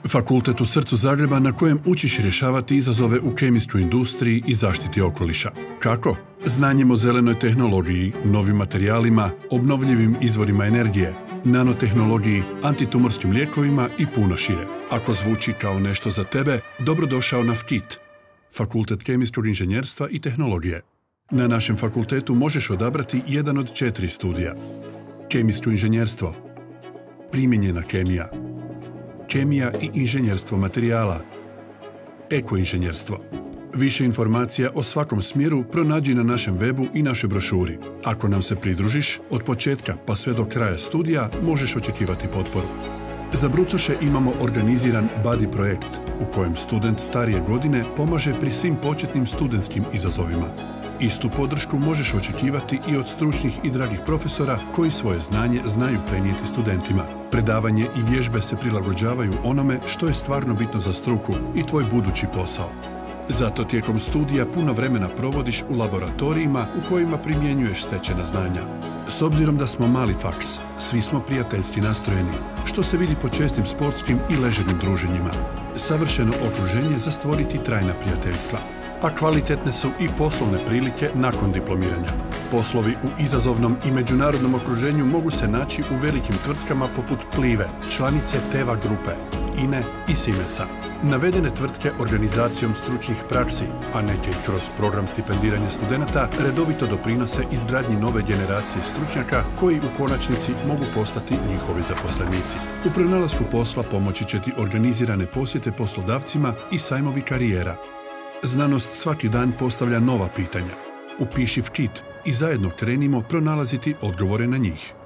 Fakultet u srcu Zagreba na kojem učiš rješavati izazove u kemijskoj industriji i zaštiti okoliša. Kako? Znanjem o zelenoj tehnologiji, novim materijalima, obnovljivim izvorima energije, nanotehnologiji, antitumorskim lijekovima i puno šire. Ako zvuči kao nešto za tebe, dobrodošao na FKIT, Fakultet kemijskog inženjerstva i tehnologije. Na našem fakultetu možeš odabrati jedan od 4 studija. Kemijsko inženjerstvo, primijenjena kemija, kemija i inženjerstvo materijala, ekoinženjerstvo. Više informacija o svakom smjeru pronađi na našem webu i našoj brošuri. Ako nam se pridružiš, od početka pa sve do kraja studija možeš očekivati potporu. Za brucoše imamo organiziran Buddy projekt u kojem student starije godine pomaže pri svim početnim studentskim izazovima. Istu podršku možeš očekivati i od stručnih i dragih profesora koji svoje znanje znaju prenijeti studentima. Predavanje i vježbe se prilagođavaju onome što je stvarno bitno za struku i tvoj budući posao. Zato tijekom studija puno vremena provodiš u laboratorijima u kojima primjenjuješ stečena znanja. S obzirom da smo mali faks, svi smo prijateljski nastrojeni, što se vidi po čestim sportskim i ležernim druženjima. Savršeno okruženje za stvoriti trajna prijateljstva. A kvalitetne su i poslovne prilike nakon diplomiranja. Poslovi u izazovnom i međunarodnom okruženju mogu se naći u velikim tvrtkama poput Plive, članice Teva grupe, INE i Siemensa. Navedene tvrtke organizacijom stručnih praksi, a neke i kroz program stipendiranja studenata, redovito doprinose izgradnji nove generacije stručnjaka koji u konačnici mogu postati njihovi zaposlenici. U pronalasku posla pomoći će ti organizirane posjete poslodavcima i sajmovi karijera. Znanost svaki dan postavlja nova pitanja. Upiši FKIT i zajedno krenimo pronalaziti odgovore na njih.